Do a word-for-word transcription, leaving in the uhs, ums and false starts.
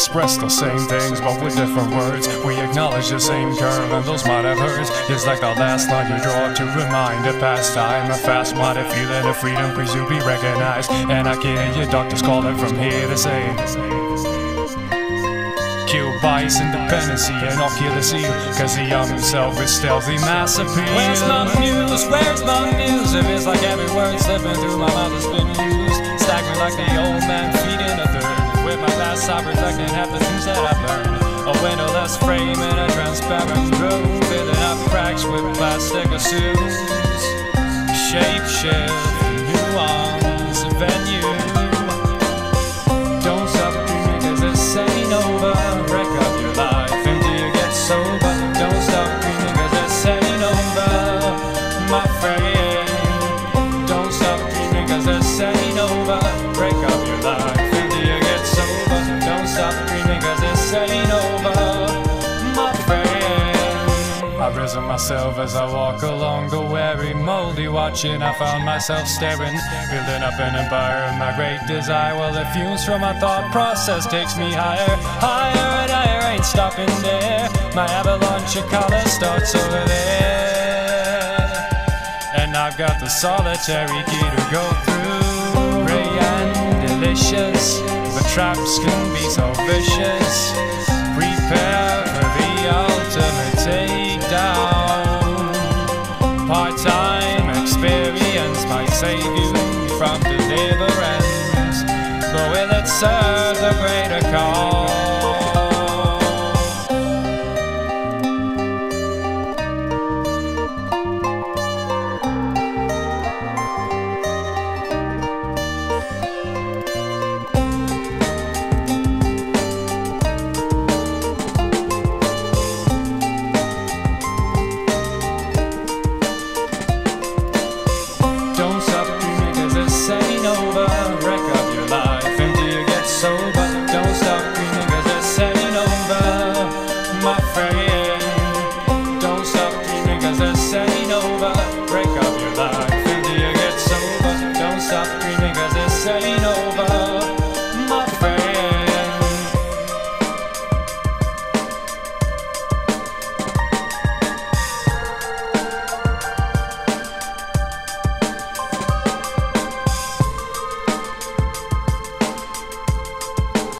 express the same things, but with different words. We acknowledge the same curve, and those might have hurts. It's like the last line you draw to remind a past time, a fast-minded feeling of freedom, please you be recognized. And I can hear your doctors calling from here to say, kill bias, independency, and I'll kill the seal, cause the young himself is stealthy mass appeal. Where's my muse? Where's my muse? It feels like every word slipping through my mouth has been used. Staggering like the old man feeding a third. With my past I reflecting half the things that I've learned. A windowless frame in a transparent room, filling up cracks with plastic assumes. Shape shift, nuance, venue. Don't stop dreaming cause this ain't over. Break up your life until you get sober. Don't stop dreaming cause this ain't over, my friend. Don't stop dreaming cause this ain't over. Break up your life until you get sober. Don't stop dreaming cause this ain't over, my friend. I've risen myself as I walk along the weary, moldy watching. I found myself staring, building up an empire of my great desire. Well, the fumes from my thought process takes me higher, higher and higher, ain't stopping there. My avalanche of color starts over there, and I've got the solitary key to go through. Ray and delicious, but traps can be so vicious. Prepare for the ultimate takedown. Part-time experience might save you from deliverance, but will it serve the greater cause? Don't stop